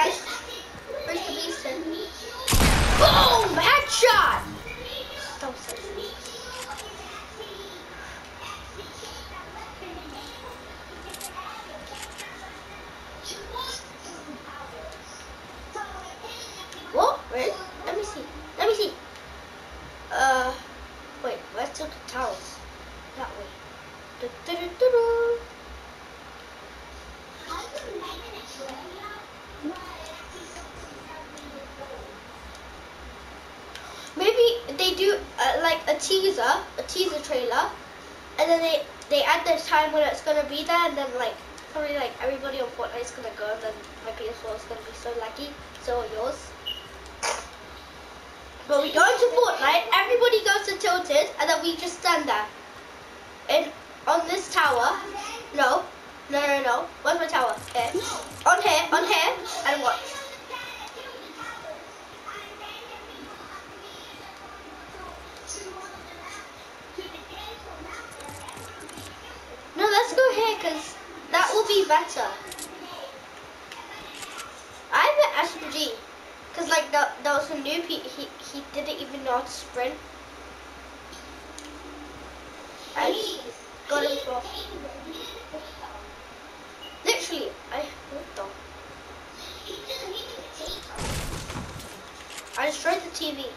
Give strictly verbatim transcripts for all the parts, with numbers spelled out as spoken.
guys. Where's the Beaston? Boom! Headshot! That was so sweet. What? Wait, let me see. Let me see. Uh, wait, where's the towers? That way. Du -du -du -du -du. Maybe they do uh, like a teaser, a teaser trailer, and then they they add the time when it's gonna be there, and then like probably like everybody on Fortnite is gonna go, and then my P S four is gonna be so laggy. So are yours. But we go into Fortnite, everybody goes to Tilted, and then we just stand there. And on this tower, no, no, no, no. Where's my tower? Here. On here, on here, and watch. No, let's go here, because that will be better. I have an S M G. Because like that, that was a noob, he, he, he didn't even know how to sprint. I got him for... Literally, I... What the... I destroyed the T V.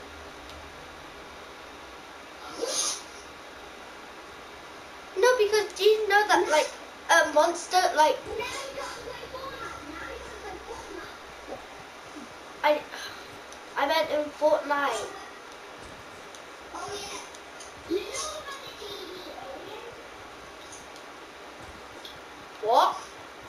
No, because do you know that like a monster like... I, I meant in Fortnite. What?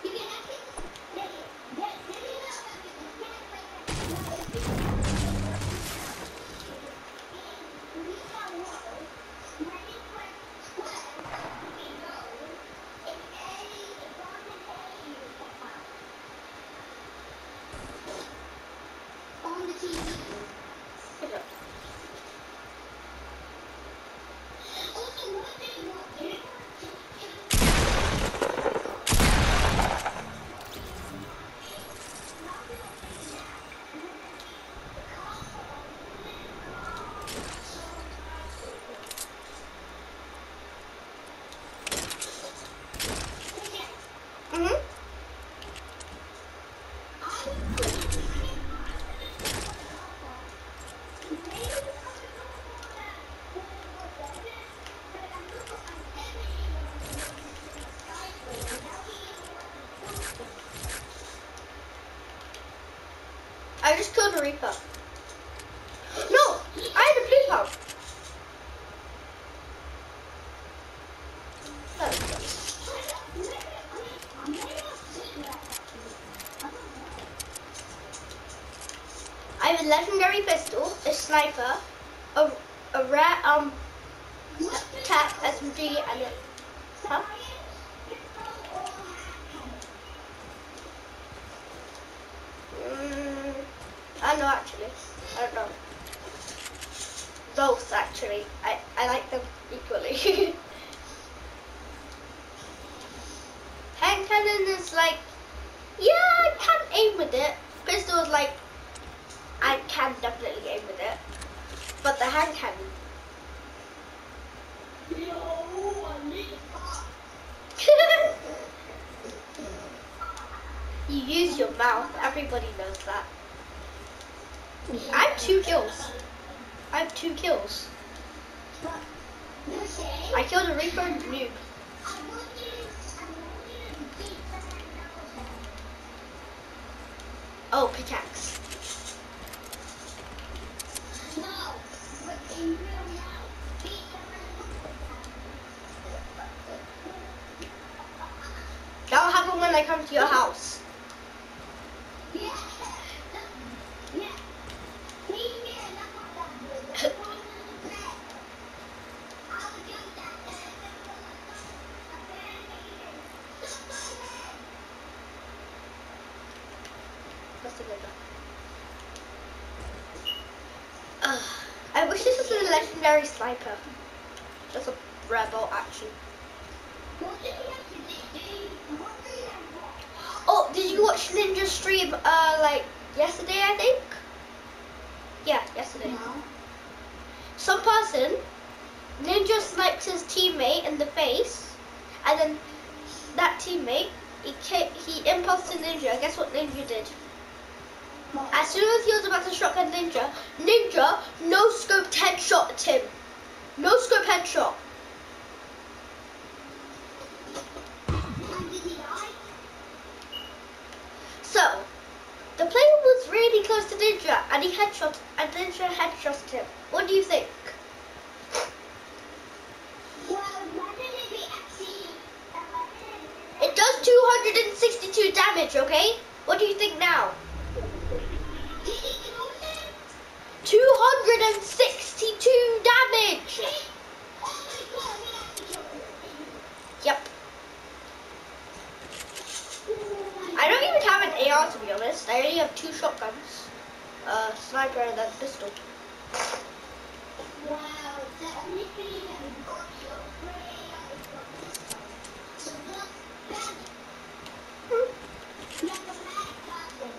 I just killed a Reaper. No! I had a blue pump. I have a legendary pistol, a sniper, a, a rare um tap S M G, and a... Huh? I don't know actually. I don't know. Both actually. I, I like them equally. Hand cannon is like, yeah, I can aim with it. Pistol is like, I can definitely aim with it. But the hand cannon. You use your mouth. Everybody knows that. I have two kills. I have two kills. I killed a Reaper and a noob. Oh, pickaxe. That'll happen when I come to your house. Uh, I wish this was a legendary sniper. Just a rebel action. Oh, did you you watch Ninja stream uh like yesterday, I think? Yeah, yesterday. No. Some person, Ninja snipes his teammate in the face, and then that teammate, he ca- he impulsed to Ninja. Guess what Ninja did? What? As soon as he was about to shotgun Ninja, Ninja no scoped headshot at him. No scope headshot. And did he die? So, the player was really close to Ninja, and he headshot, and Ninja headshotted him. What do you think? Well, when did it be actually? It does two hundred sixty-two damage, okay? What do you think now? Did he kill him? two hundred sixty-two damage! Oh my god, he actually killed him. Yep. I don't even have an A R to be honest. I only have two shotguns. Uh, sniper and then pistol. Wow, that literally got you so that's bad. You have a mad person.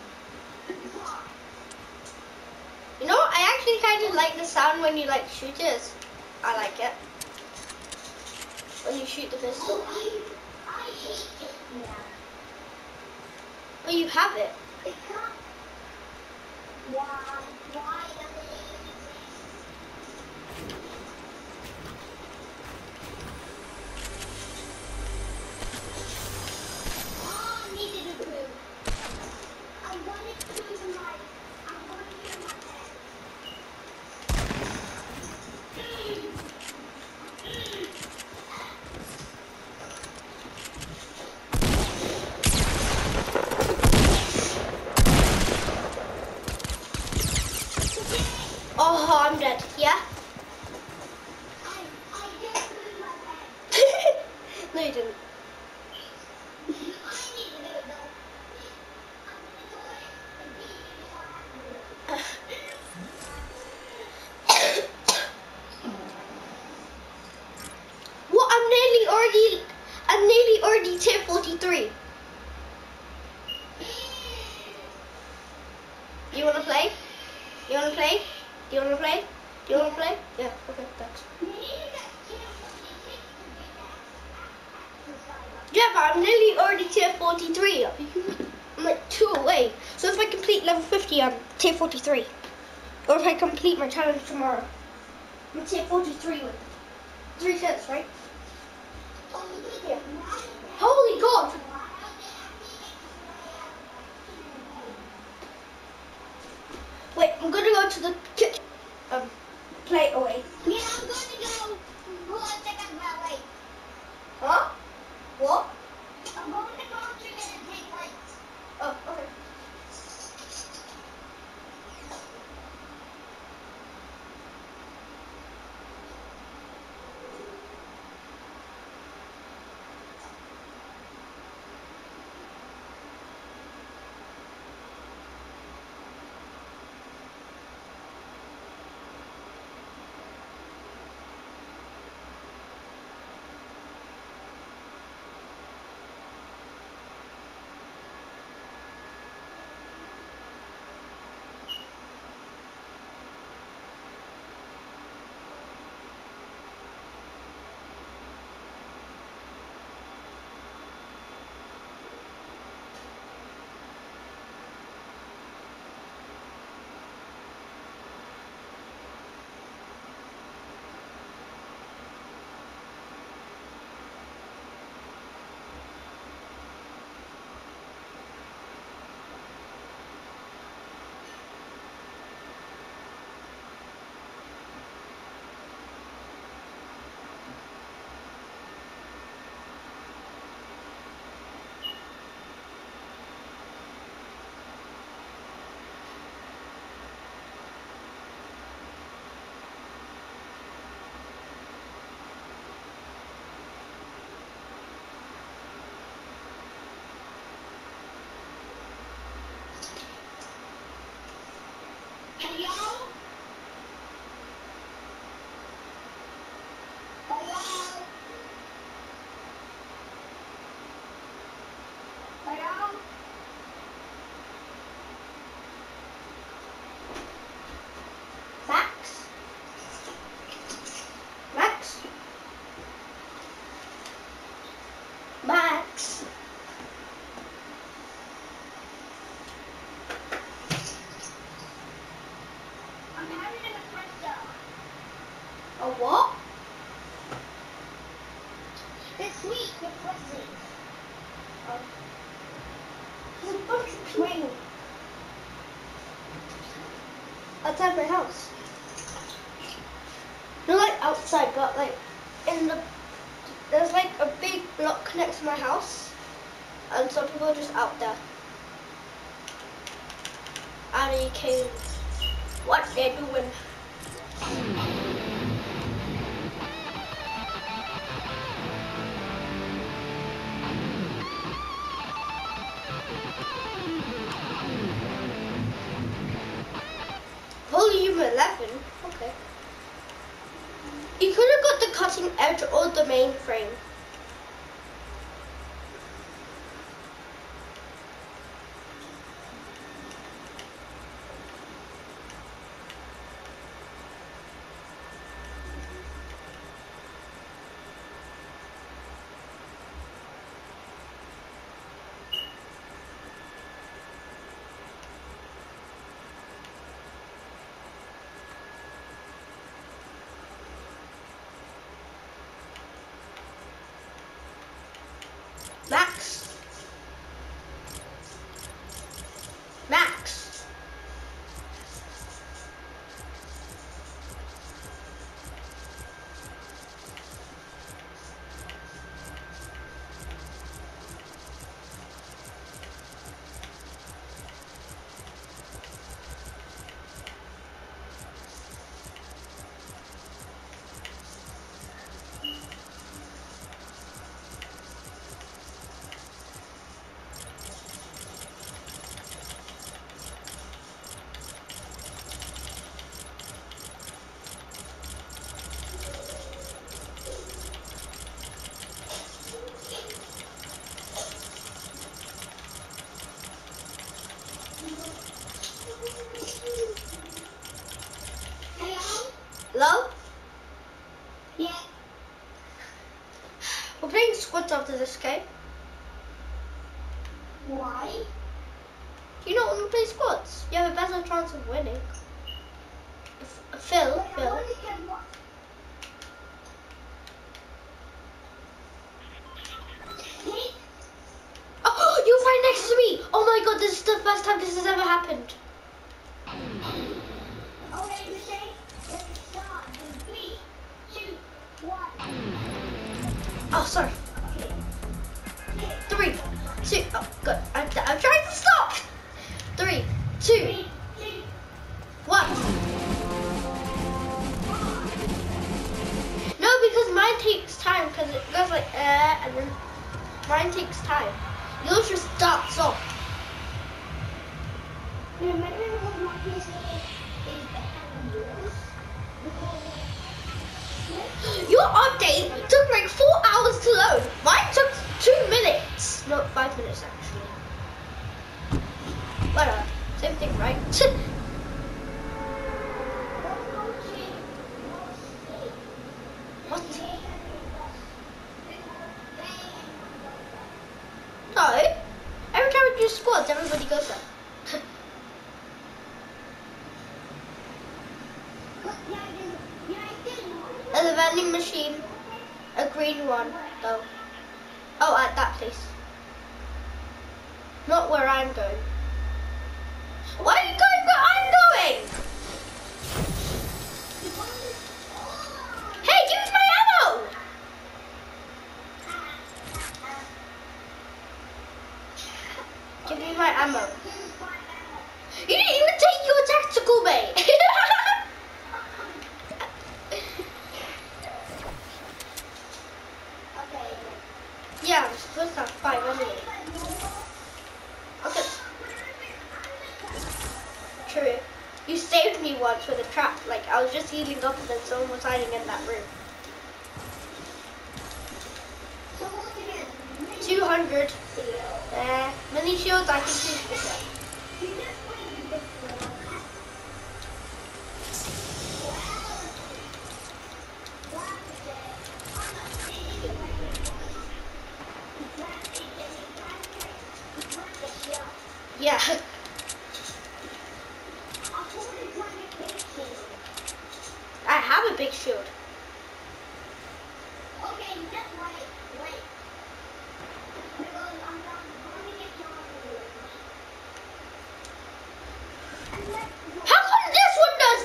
You know, I actually kind of like the sound when you like shoot it. I like it. When you shoot the pistol. Oh, I, I hate it now. Oh, you have it. It can't. Why? Why does it even exist? Oh, I needed a glue. I wanted glue to my. I wanted glue in my head. Oh, I'm dead. Yeah? I I get glue in my head. No, you didn't. I needed it though. I'm gonna do it and beat you before I have glue. What? I'm nearly already. I'm nearly already tier forty-three. You wanna play? You wanna play? Do you wanna play? Do you wanna play? Yeah. Okay. Thanks. Yeah, but I'm nearly already tier forty-three. I'm like two away. So if I complete level fifty, I'm tier forty-three. Or if I complete my challenge tomorrow, I'm tier forty-three with three cents, right? Yeah. Holy God! Wait, I'm gonna go to the kitchen. Um, play away. Yeah, I'm going to go. Go and check out my way. Huh? What? I'm going to go to it and take plates. Oh, okay. outside my house. Not like outside, but like in the, there's like a big block next to my house, and some people are just out there. And he came, what they're doing. Volume eleven, okay. You could have got the cutting edge or the mainframe. Max. Max. Hello? Yeah. We're playing squads after this, okay? Why? Do you not want to play squads? You have a better chance of winning. F Phil, Wait, I Phil. only can watch. Hey, Oh, you're right next to me! Oh my god, this is the first time this has ever happened. okay, Michelle, let's start in three, two, one. Oh, sorry. Okay. Three, two, oh, good. I'm, I'm trying to stop! Three, two, Three, two, one. No, because mine takes time, because it goes like, uh, and then mine takes time. Yours just starts off. remember when my P C is better than yours? Because Your update took like four hours to load. Mine took two minutes. No, five minutes actually. Whatever. Same thing, right? What? No. Every time we do squads, everybody goes there. There's a vending machine. A green one, though. Oh, at that place. Not where I'm going. Why are you going where I'm going? Hey, use my ammo! Give me my ammo. You didn't even take your tactical, mate. Yeah, I'm supposed to have five anyway. Okay. True. You saved me once with a trap. Like, I was just healing up and then someone was hiding in that room. two hundred. Uh, mini shields, I can shoot with them. Yeah. I have a big shield. Okay, just wait, wait. Because I'm not going to get your How come this one does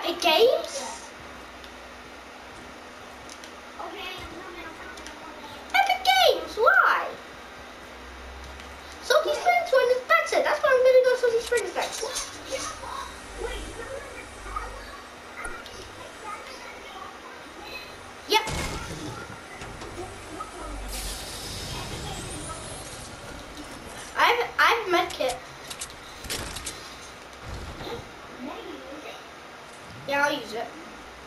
Epic Games? Epic Games, why? Salty Springs one is better. That's why I'm gonna go Salty Springs next. Yep. I have I have a med kit. Yeah, I'll use it.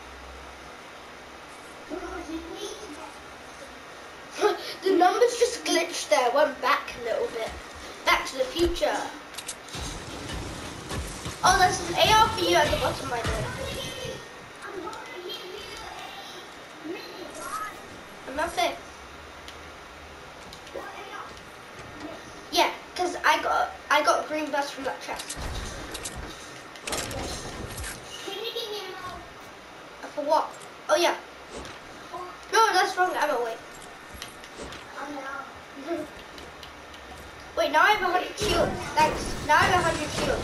The numbers just glitched there, went back a little bit. Back to the future. Oh, there's an A R for you at the bottom, my dear. Nothing. Yeah, because I got I got a green bus from that chest. For what? Oh yeah. No, that's wrong ammo, wait. Wait, now I have a hundred shield. Thanks. Now I have a hundred shield.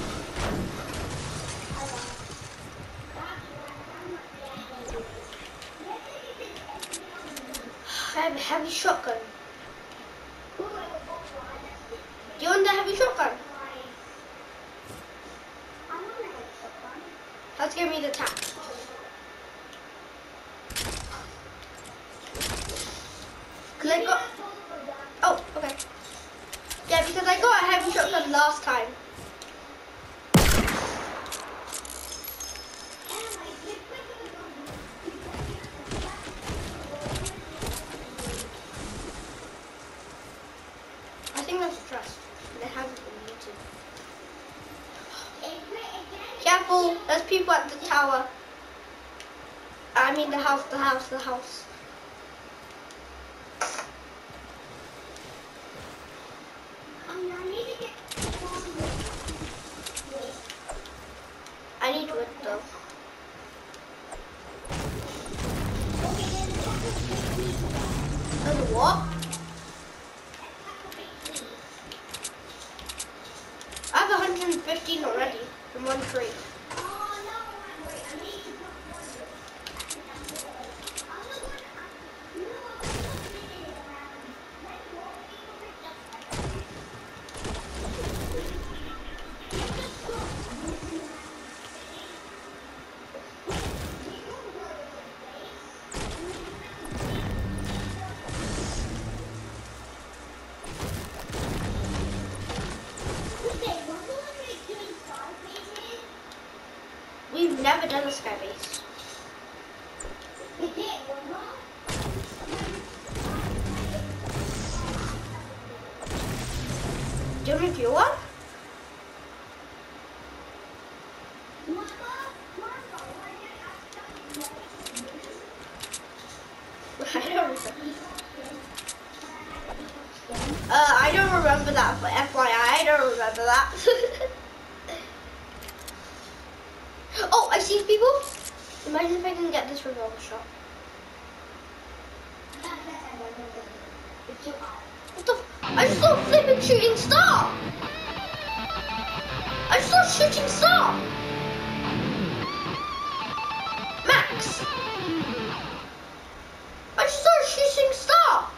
I have a heavy shotgun. Do you want the heavy shotgun? Let's give me the tap. Cause I got. Oh, okay. Yeah, because I got a heavy shotgun last time. I think that's a trust. They haven't been muted. Careful, there's people at the tower. I mean the house, the house, the house. I need wood though. And what? I have one hundred fifteen already from one tree. We've never done a sky base. We did, do you want to do one? I don't remember. Uh, I don't remember that, but F Y I, I don't remember that. Oh, I see people. Imagine if I can get this revolver shot. What the? F I just saw a flipping shooting star. I just saw a shooting star. Max. I just saw a shooting star.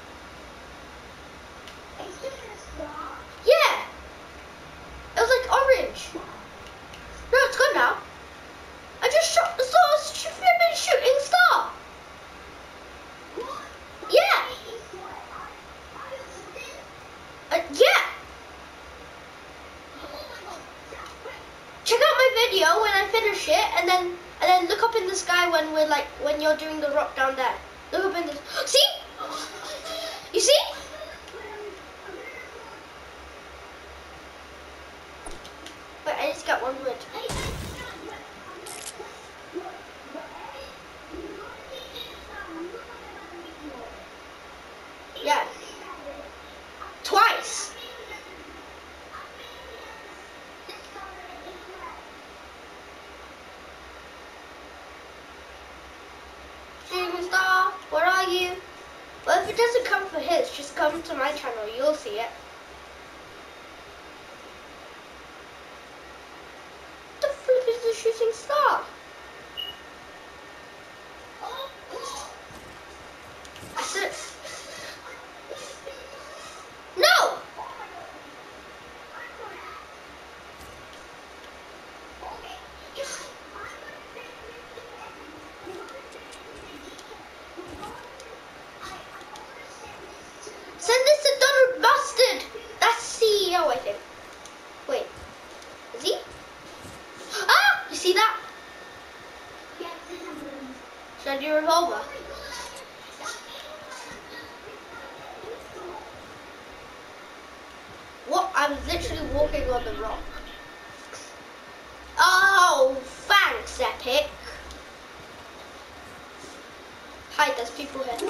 Yeah. It was like orange. No, it's gone now. I just shot the saw a flipping shooting star. Yeah. Uh, yeah. Check out my video when I finish it, and then and then look up in the sky when we're like when you're doing the rock down there. Look up in the see. You see? But I just got one wood. Yeah. Twice. Shooting star, where are you? Well, if it doesn't come for his, just come to my channel. You'll see it. The flip is the shooting star? with your revolver? What? I was literally walking on the rock. Oh, thanks, Epic. Hi, there's people here.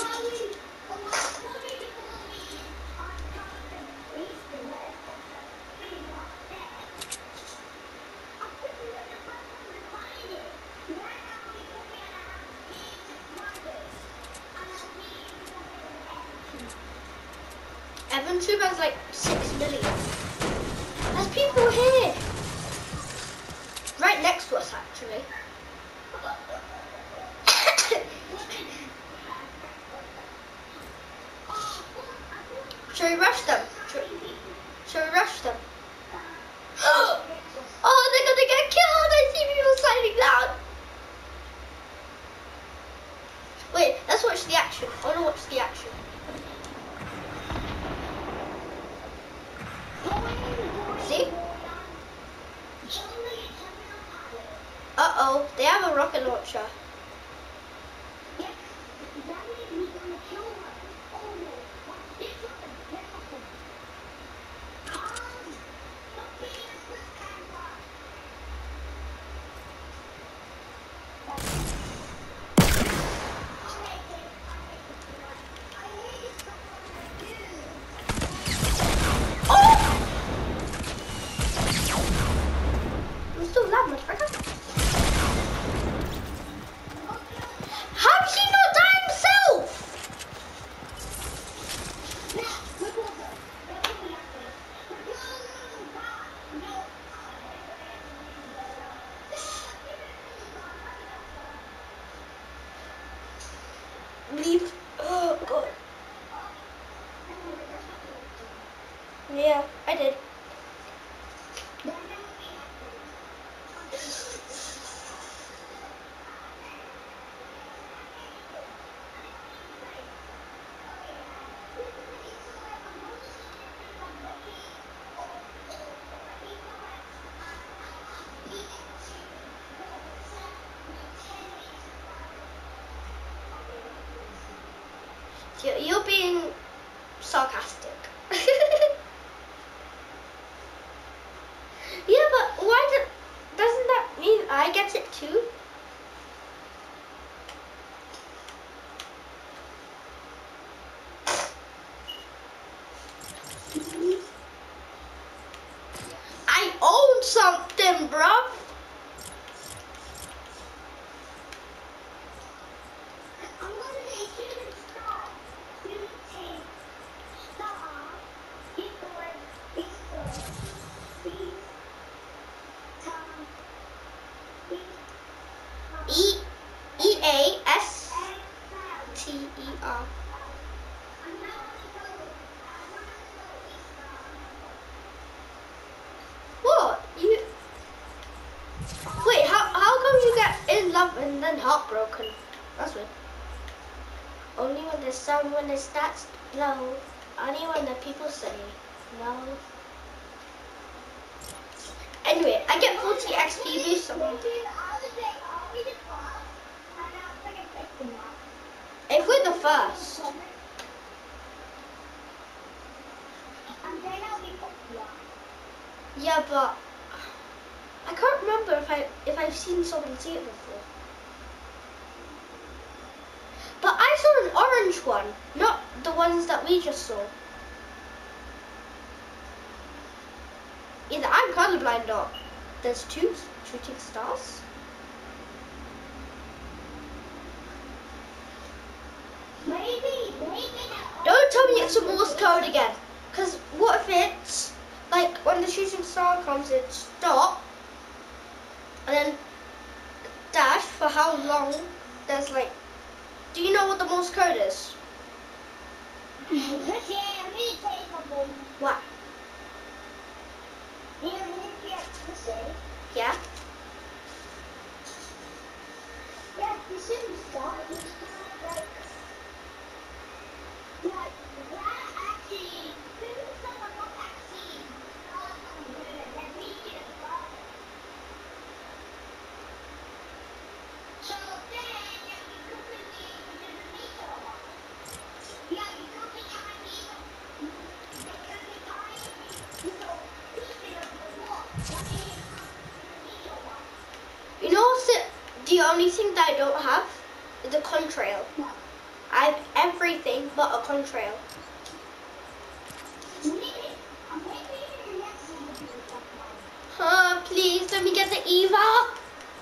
Evan Tube has like six million. There's people here. Right next to us, actually. Shall we rush them? Shall, shall we rush them? Oh, they're gonna get killed! I see people sliding down. Wait, let's watch the action. I wanna watch the action. See? Uh-oh, they have a rocket launcher. How did he not die himself? Leave. Oh god. Yeah, I did. You're, you're being sarcastic. Yeah, but why do, doesn't that mean I get it too? I own something, bruv. E E A S T E R. What? You wait, how how come you get in love and then heartbroken? That's weird. Only when the sun when it starts to blow. Only when the people say no. Anyway, I get forty X P boost somehow. If we're the first. Yeah, but I can't remember if I if I've seen someone see it before. But I saw an orange one, not the ones that we just saw. Either I'm colorblind or there's two shooting stars. Maybe, maybe. Don't tell me it's a Morse code again. Because what if it's like when the shooting star comes, it stop and then dash for how long? There's like, do you know what the Morse code is? What? Yeah. Yeah, this is start. Like, like that actually. This is someone not actually. That we can. So then you can only thing that I don't have is a contrail. I have everything but a contrail. Oh, please let me get the Eva.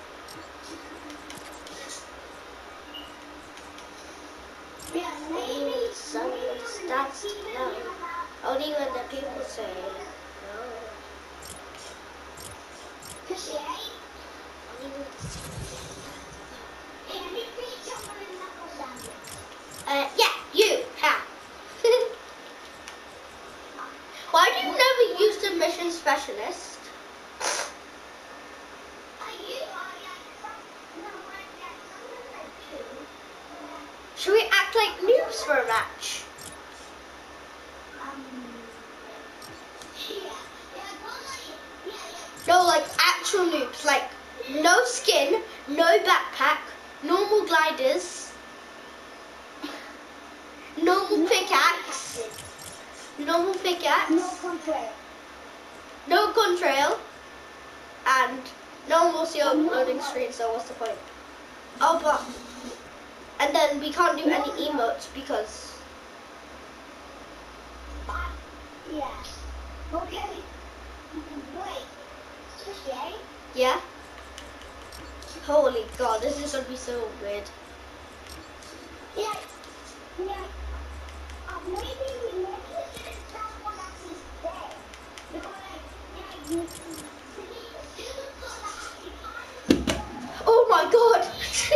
Yeah, maybe. Someone's that's no. Only when the people say no. Cause yeah. Can you beat someone in knuckle sandwich? Uh, yeah, you ha. Why do you never use the mission specialist? Should we act like noobs for a match? No, like actual noobs, like no skin, no backpack, normal gliders, normal pickaxe, normal pickaxe, No contrail. no contrail, and no one will see our loading screen, so what's the point? Oh, but, and then we can't do any emotes because... Yeah. Okay. Wait. Okay. Yeah? Holy God, this is gonna be so weird. Yeah. Yeah. Uh, maybe maybe we should stop one actually stay. Because like, yeah, you Oh my God!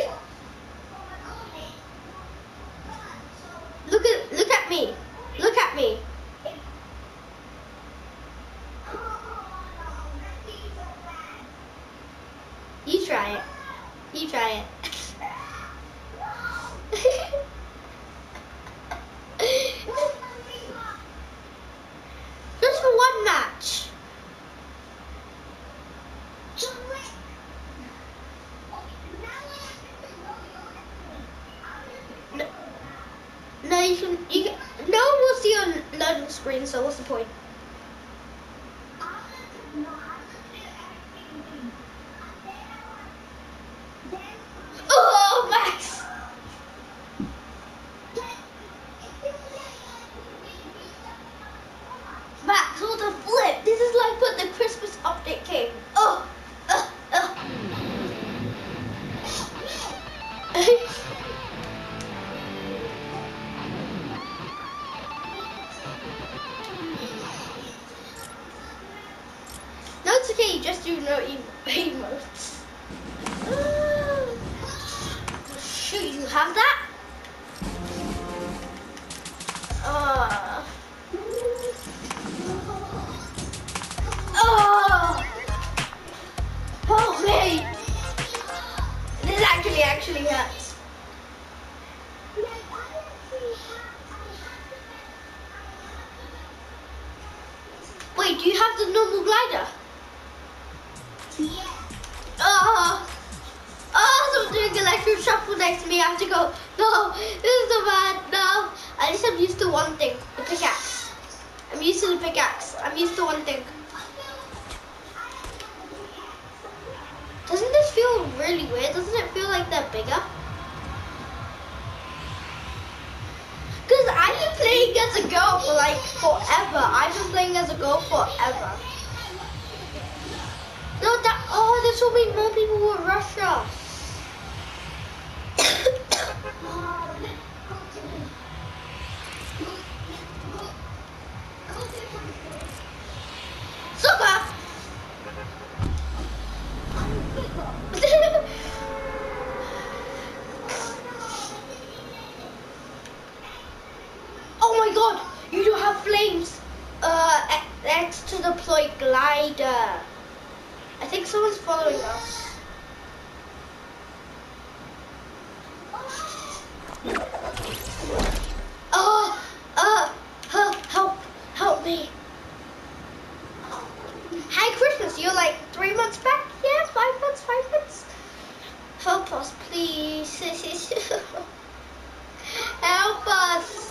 Look at look at me. Look at me. You try it. You try it. Just for one match. No, no, you can. You can. No one will see your loading screen. So what's the point? Oh, Max! Max, what the flip? This is like when the Christmas update came. Oh, uh, uh. No, it's okay. You just do no em emotes. Uh, shoot, you have that? Uh. Oh! Help me! This actually actually hurts. Wait, do you have the normal glider? Yeah. Oh! Oh, someone's doing electro shuffle next to me. I have to go. No, this is so bad. No. At least I'm used to one thing, the pickaxe. I'm used to the pickaxe. I'm used to one thing. Doesn't this feel really weird? Doesn't it feel like they're bigger? Because I've been playing as a girl for like forever. I've been playing as a girl forever. No, that, oh, there's so many more people who will rush us. Sucker! Oh my God, you don't have flames. Uh, next to deploy glider. I think someone's following us. Oh, uh, help, help, help me. Hi, Christmas, you're like three months back? Yeah, five months, five months. Help us, please. Help us.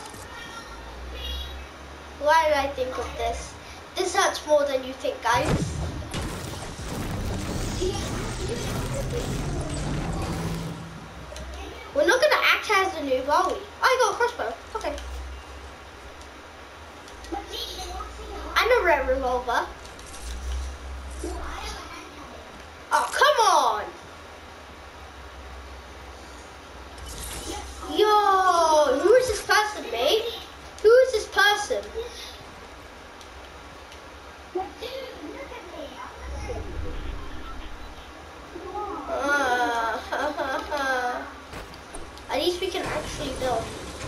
Why did I think of this? This hurts more than you think, guys. We're not gonna act as a noob, are we? I got a crossbow. Okay. And a red revolver. Oh, come on! Yo, who is this person, mate? Who is this person? Uh, At least we can actually build.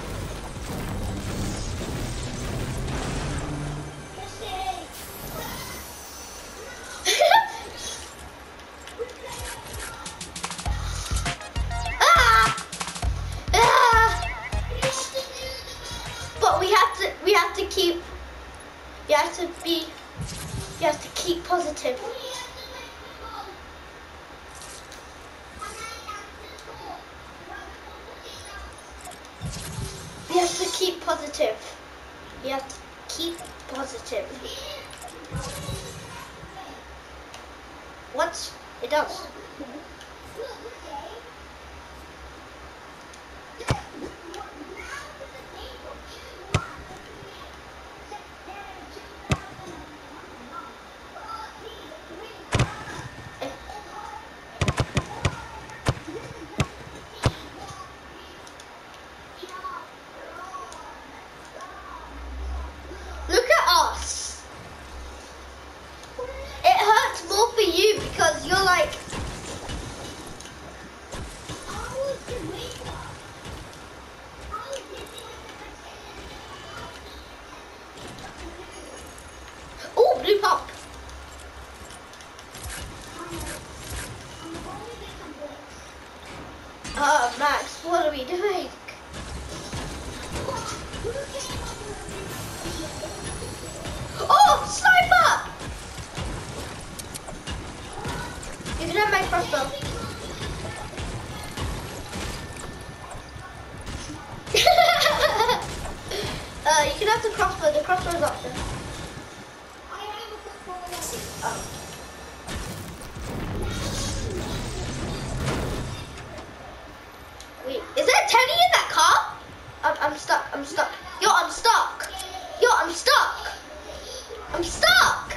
ah! Ah! But we have to, we have to keep, you have to be, you have to keep positive. You have to keep positive. You have to keep positive. What? It does. Look at us. It hurts more for you because you're like. Oh, blue pump. Uh, Max, what are we doing? Oh, sniper! You can have my crossbow. uh, you can have the crossbow. The crossbow is option. Oh. Wait, is there a Teddy in that car? I'm, I'm stuck. I'm stuck. Yo, I'm stuck. Yo, I'm stuck. I'm stuck.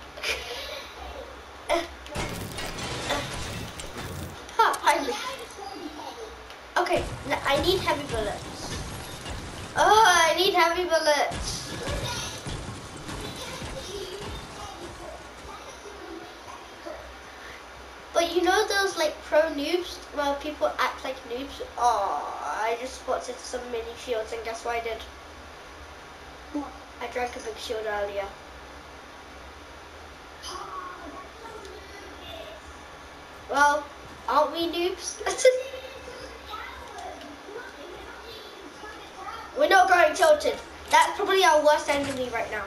uh, uh. Huh, finally. Okay, now I need heavy bullets. Oh, I need heavy bullets. But you know those like pro noobs where people act like noobs? Oh, I just spotted some mini shields and guess what I did? I drank a big shield earlier. Well, aren't we noobs? We're not going tilted. That's probably our worst enemy right now.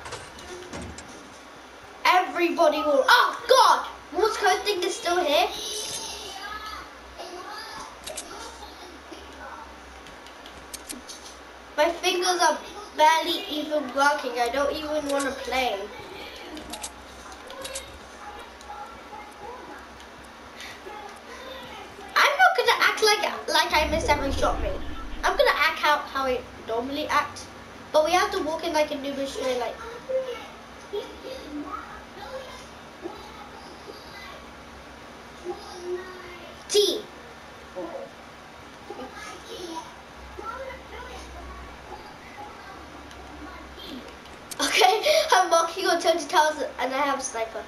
Everybody will. Oh God! Morse code thing is still here. My fingers are barely even working. I don't even want to play. I'm not gonna act like like I miss every shot, mate. I'm gonna act out how I normally act, but we have to walk in like a noobish way, like. T. Okay, I'm marking on twenty towers and I have a sniper.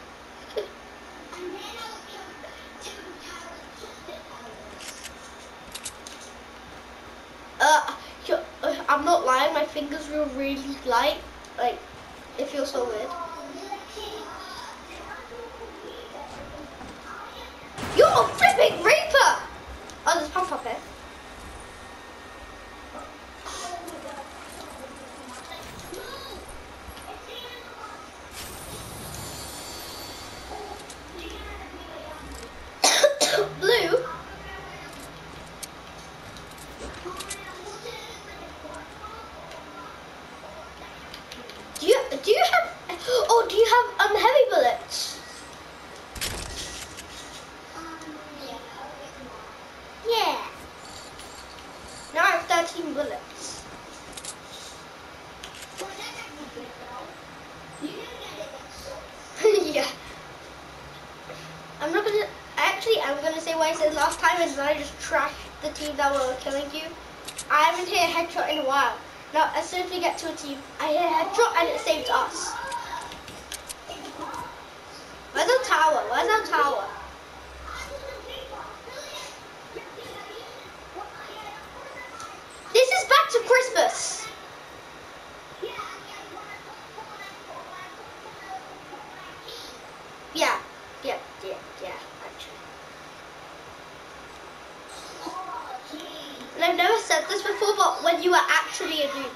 uh, I'm not lying, my fingers feel really light. Like, it feels so weird. You're a flipping Reaper! Oh, there's pump up here. Blue? Do you, do you have... I'm not gonna. Actually, I'm gonna say what I said last time, and then I just trashed the team that were killing you. I haven't hit a headshot in a while. Now, as soon as we get to a team, I hit a headshot and it saves us. Where's our tower? Where's our tower? This is back to Christmas. Yeah, yeah, yeah, yeah, actually. And I've never said this before, but when you were actually a noob.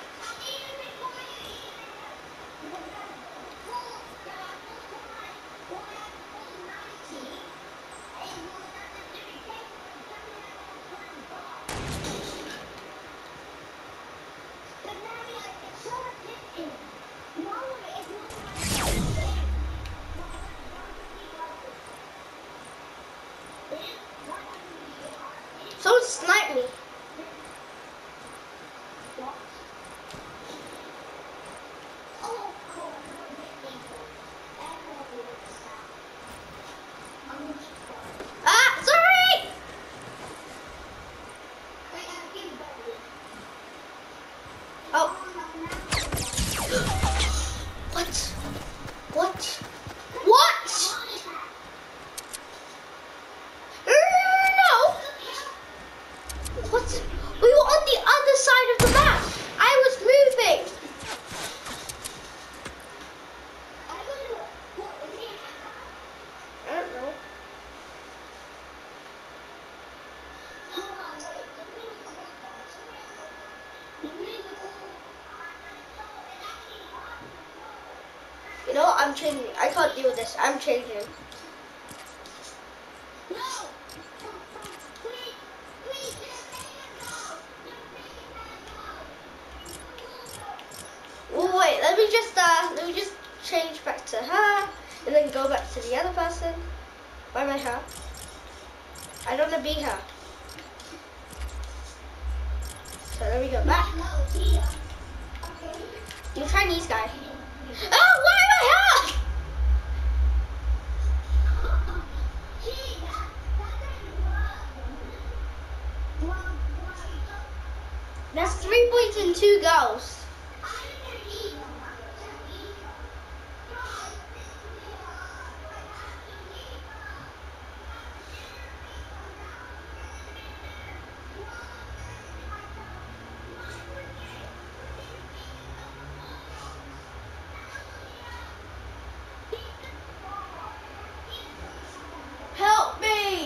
Someone sniped me. Ah, sorry! Oh. What? What? What? No! What? We were on the other side of the map. I was moving. I don't know. You know what? I'm changing. I can't deal with this. I'm changing. Oh, wait, let me just uh, let me just change back to her, and then go back to the other person. Why am I her? I don't want to be her. So let me go back. You Chinese guy. Oh, why am I her? That's three points and two goals. Help me!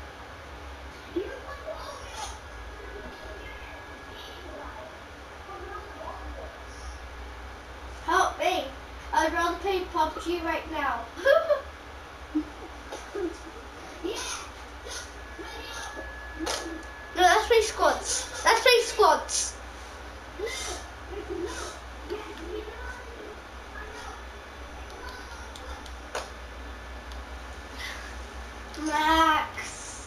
Help me! I'd rather play P U B G right now. No, let's play squads. Let's play squads. Max.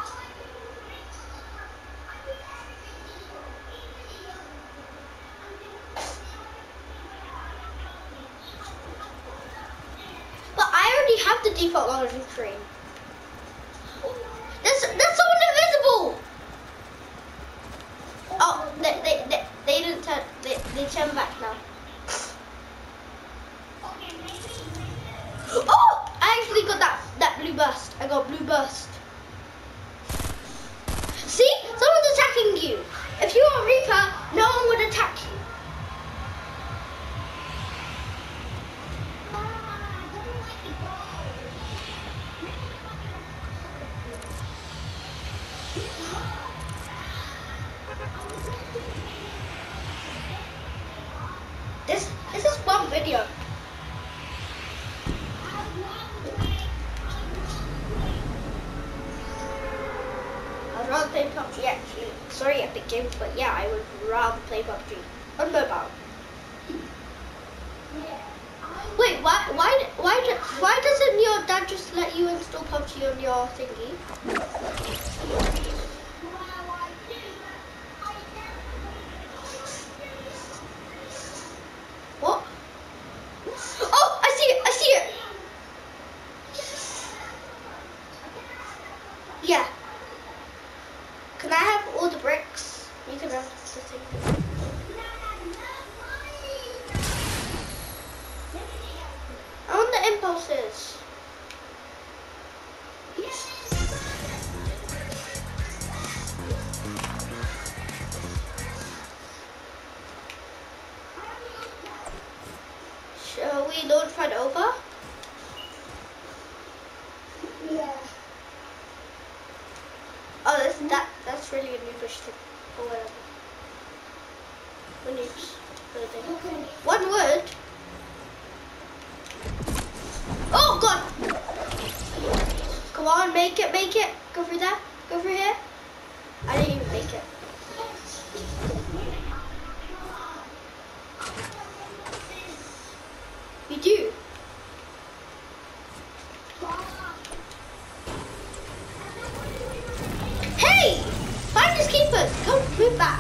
But I already have the default loading screen. That's that's someone invisible. Oh, they they they, they didn't turn they they turn back now. Oh, I actually got that that blue burst. I got blue burst. See, someone's attacking you. If you are Reaper, no one would attack you. This this is one video. I'd rather play P U B G actually. Sorry, Epic Games, but yeah, I would rather play P U B G on mobile. Wait, why why why do, why doesn't your dad just let you install P U B G on your thingy? What? Oh, I see it! I see it! Yeah. Can I have all the bricks? You can have the thing. I want the impulses. Shall we launch right over? Yeah. Oh, that's, that, that's really a noobish thing. Or whatever. One noobs. Okay. One wood. Oh god! Come on, make it, make it. Go through there. Go through here. I didn't even make it. You do? Hey! Finders keepers! Come, move back.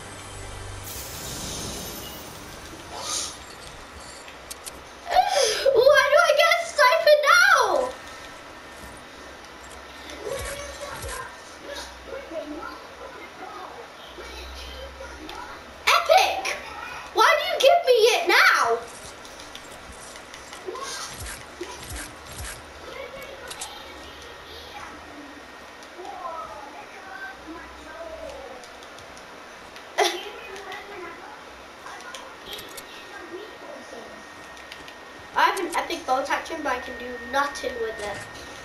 Why do I get a sniper now? Epic! Why do you give me it now? I have an epic bolt action, but I can do nothing with it.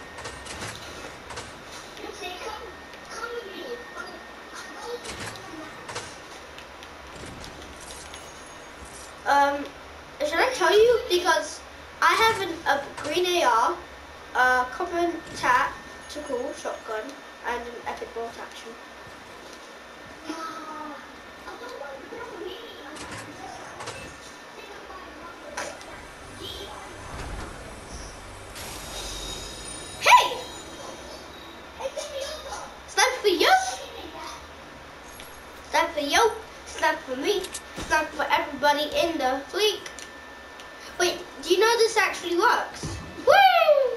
Um, should I tell you? Because I have an, a green A R, a common tactical shotgun, and an epic bolt action. Hey! Snap for you! Snap for you! Snap for me! Snap for everybody in the fleet! Wait, do you know this actually works? Woo!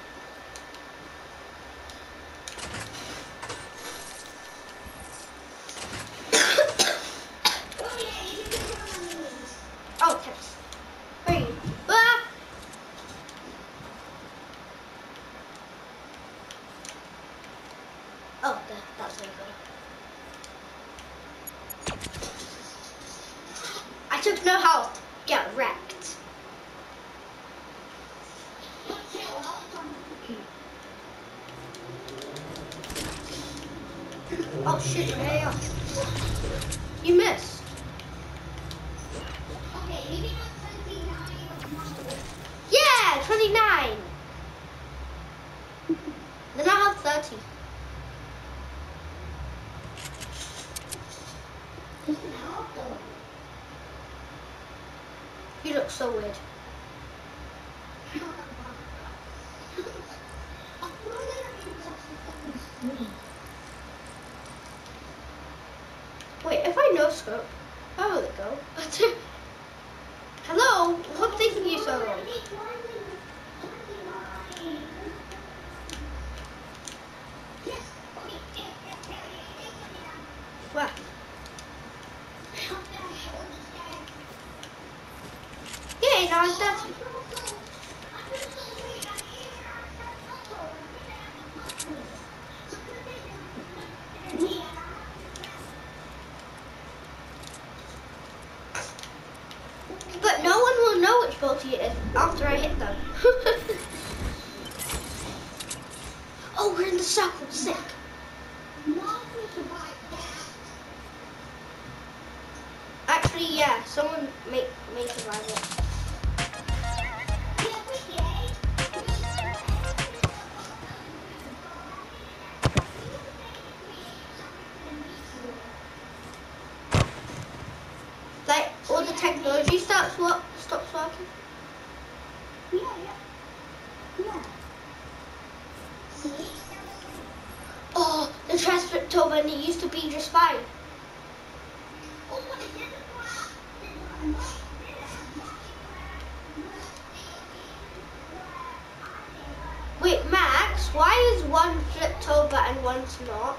Oh, tips. Where are you? Ah! Oh, that, that's where you go. I took no health. Get wrecked. Oh shit, yeah, yeah. You missed. Yeah, twenty-nine. Then I have thirty. You look so weird. Wait, if I no scope, how will it go? Hello, what's taking you so long? What? Yeah, now it's that. But no one will know which boat it is after I hit them. Oh, we're in the circle. Sick. Actually, yeah, someone may, may survive it. Like, all the technology stops, what, stops working? Yeah, yeah. Yeah. Oh, the transcript over and it used to be just fine. Wait, Max, Why is one flipped over and one's not?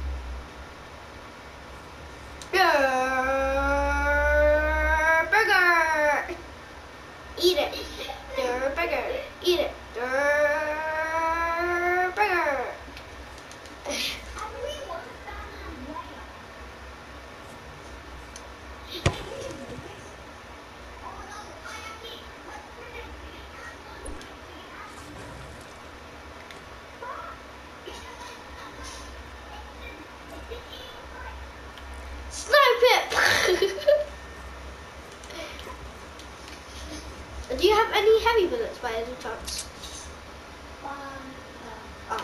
Durr, burger! Eat it. Durr, burger. Eat it. Durr, burger. Snipe it! Do you have any heavy bullets by any chance? Um, Ah.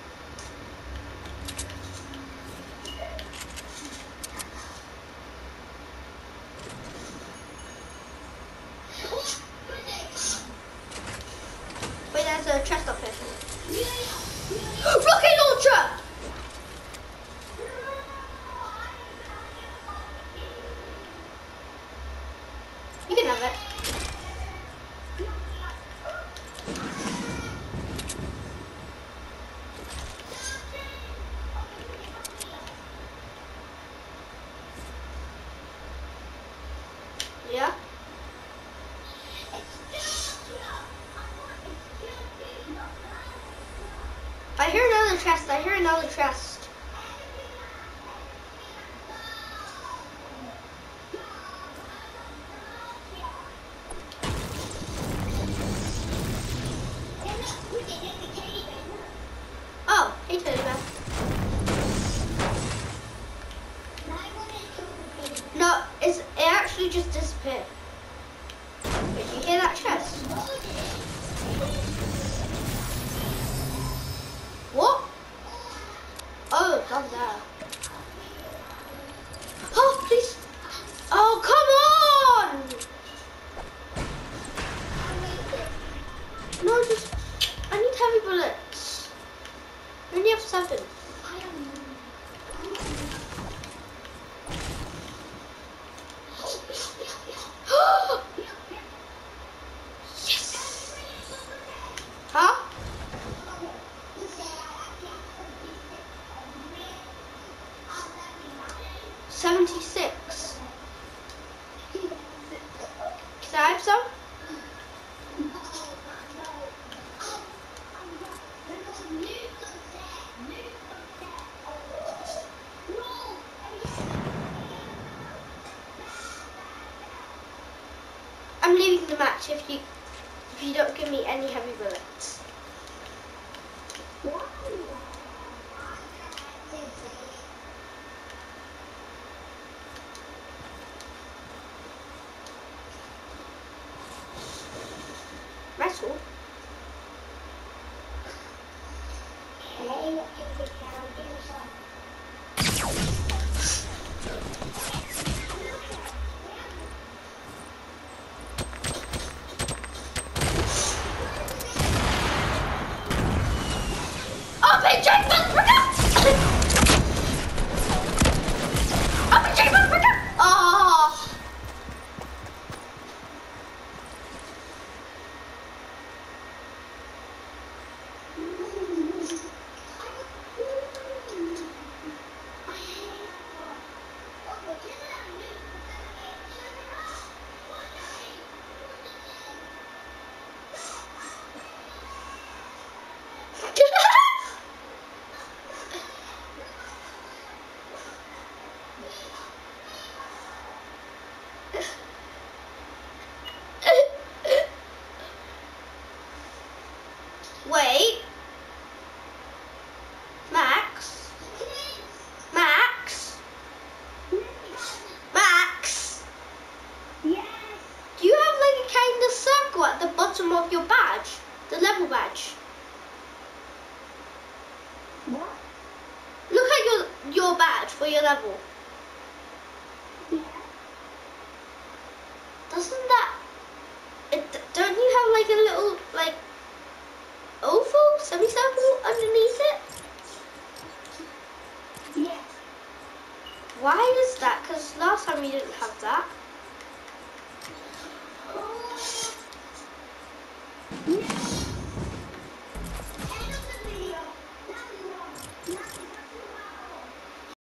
Wait, there's a chest up here. Rocket launcher! You can have it. Yeah. I hear another chest. I hear another chest. Oh, hey Teddy Bear. No, it's, it actually just disappeared. Did you hear that chest? What? Oh, it's down there. Oh, please. Oh, come on! No, just, I need heavy bullets. I only have seven. Yes! Huh? seventy-six. Can I have some? I'm leaving the match if you if you don't give me any heavy bullets. Metal? Oh, big giant motherfucker! Oh, big giant motherfucker! Oh! Wait. Max? Max? Max? Yes. Do you have like a kind of circle at the bottom of your badge? The level badge? What? Look at your your badge for your level. Yeah. Doesn't that... It, don't you have like a little like oval, semicircle underneath it? Yes. Why is that? Because last time we didn't have that. Yes.